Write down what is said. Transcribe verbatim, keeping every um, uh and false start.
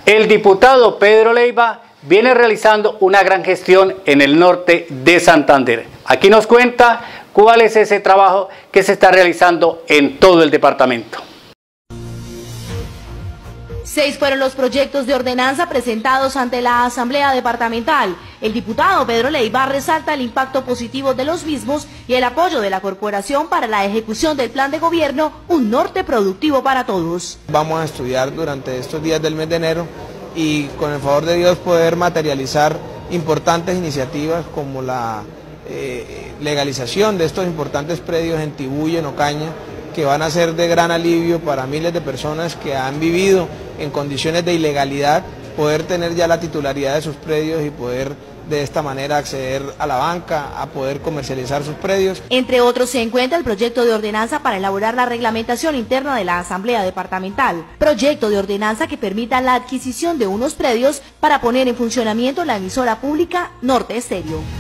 El diputado Pedro Leiva viene realizando una gran gestión en el norte de Santander. Aquí nos cuenta cuál es ese trabajo que se está realizando en todo el departamento. Seis fueron los proyectos de ordenanza presentados ante la Asamblea Departamental. El diputado Pedro Leiva resalta el impacto positivo de los mismos y el apoyo de la corporación para la ejecución del plan de gobierno Un Norte Productivo para Todos. Vamos a estudiar durante estos días del mes de enero y con el favor de Dios poder materializar importantes iniciativas como la eh, legalización de estos importantes predios en Tibú y en Ocaña, que van a ser de gran alivio para miles de personas que han vivido en condiciones de ilegalidad, poder tener ya la titularidad de sus predios y poder de esta manera acceder a la banca, a poder comercializar sus predios. Entre otros se encuentra el proyecto de ordenanza para elaborar la reglamentación interna de la Asamblea Departamental, proyecto de ordenanza que permita la adquisición de unos predios para poner en funcionamiento la emisora pública Norte Estéreo.